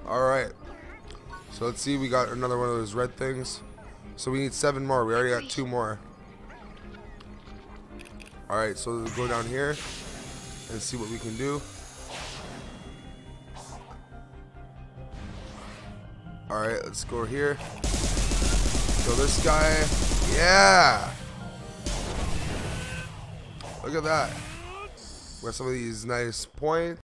Alright. So let's see, we got another one of those red things. So we need 7 more. We already got 2 more. Alright, so let's go down here and see what we can do. Alright, let's go here. Kill this guy. Yeah! Look at that. We got some of these nice points.